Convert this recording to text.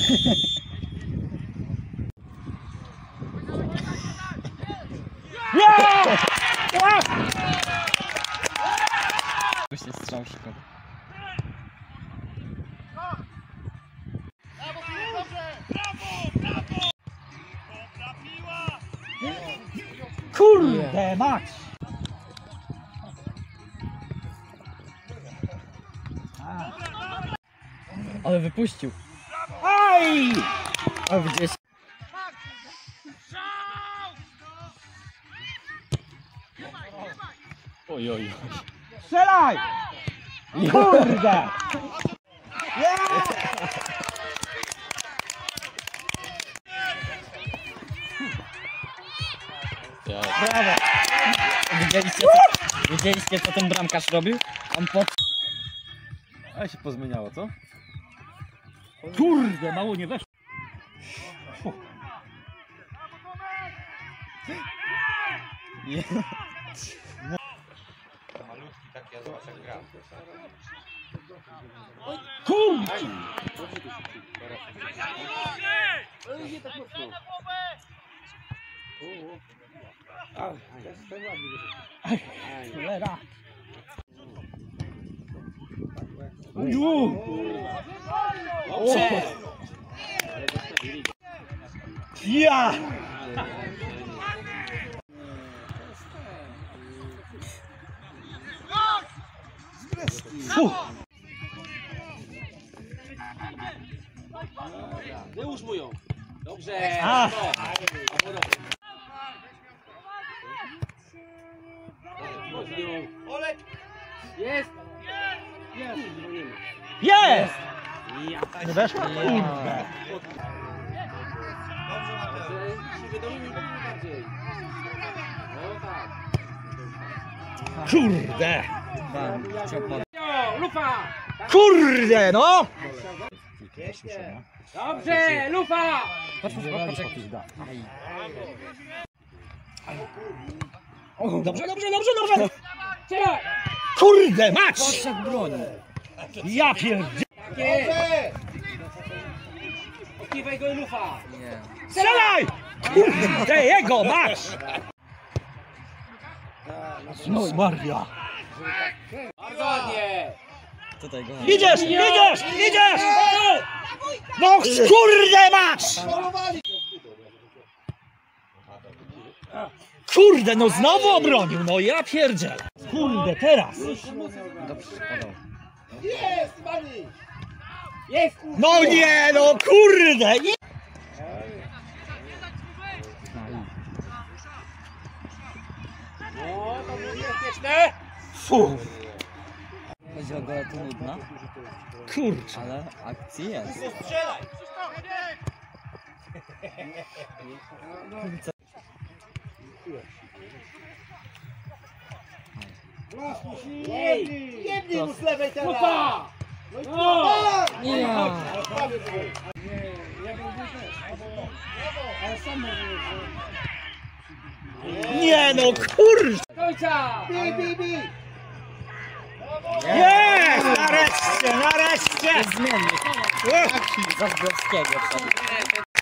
Nie! Tu się strzał szkoda. Kurde, mać! Ale wypuścił. Aj! O, gdzieś. Oj, oj, oj. Strzelaj! Kurde! Brawo! Widzieliście co ten bramkarz robił? On Ale się pozmieniało, co? Kurde, mało nie weszło. Malutki taki, a zobacz jak gra. Kurde! Cholera! Ja! Wyłóż mu ją. Dobrze. Olek! Jest. Jest! Nie weszło? Kurde! Dobrze, Mateusz. Wydolimy bardziej. No tak. Kurde! Lufa! Kurde, no! Dobrze, lufa! Patrz, Dobrze, dobrze, dobrze, dobrze! Strzelaj! Kurde, mać! Ja pierdzie... Okiwaj go i lufa! Strzelaj! Kurde, jego, mać! No i Maria! Bardzo ładnie! Idziesz, idziesz, idziesz! No kurde, mać! Kurde, no znowu obronił, no ja pierdzielę. Kurde, teraz. Jest, Mani! Jest! No nie, no kurde. No, to było niebezpieczne! Fu, Chodzi o gola to nudna, kurczę. ale akcji jest. Strzelaj! Jednij mu z lewej teraz! Lufa! No! Ja. Nie no, kurde. Końca! Jest, nareszcie, nareszcie. Zmiennik Zazdrowskiego.